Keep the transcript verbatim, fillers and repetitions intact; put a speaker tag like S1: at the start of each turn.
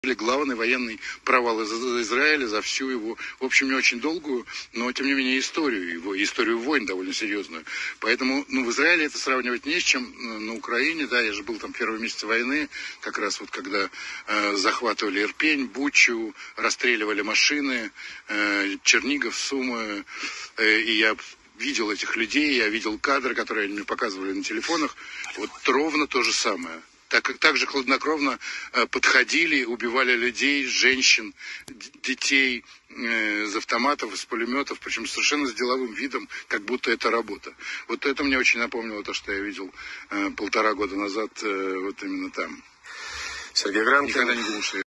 S1: Главный военный провал из Израиля за всю его, в общем, не очень долгую, но, тем не менее, историю его, историю войн довольно серьезную. Поэтому, ну, в Израиле это сравнивать не с чем. На Украине, да, я же был там первые месяцы войны, как раз вот когда э, захватывали Ирпень, Бучу, расстреливали машины, э, Чернигов, Сумы, э, и я видел этих людей, я видел кадры, которые они мне показывали на телефонах, вот ровно то же самое. Так, так же хладнокровно э, подходили, убивали людей, женщин, детей э, из автоматов, из пулеметов, причем совершенно с деловым видом, как будто это работа. Вот это мне очень напомнило то, что я видел э, полтора года назад э, вот именно там.
S2: Сергей Гранкин.
S1: Никогда не думал, что я